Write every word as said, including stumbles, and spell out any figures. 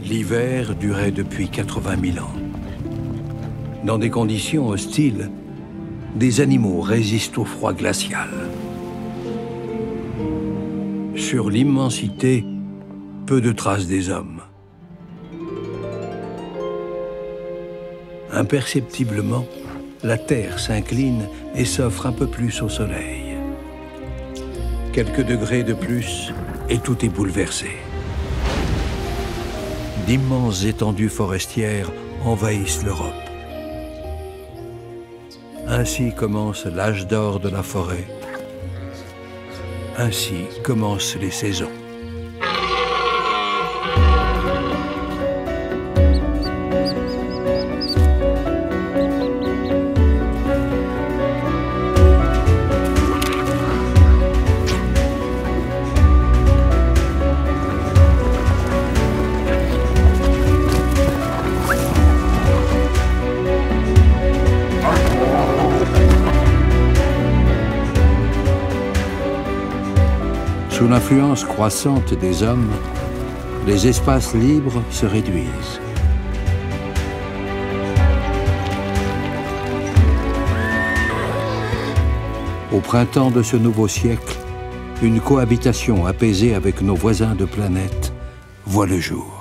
L'hiver durait depuis quatre-vingt mille ans. Dans des conditions hostiles, des animaux résistent au froid glacial. Sur l'immensité, peu de traces des hommes. Imperceptiblement, la Terre s'incline et s'offre un peu plus au soleil. Quelques degrés de plus et tout est bouleversé. D'immenses étendues forestières envahissent l'Europe. Ainsi commence l'âge d'or de la forêt. Ainsi commencent les saisons. Sous l'influence croissante des hommes, les espaces libres se réduisent. Au printemps de ce nouveau siècle, une cohabitation apaisée avec nos voisins de planète voit le jour.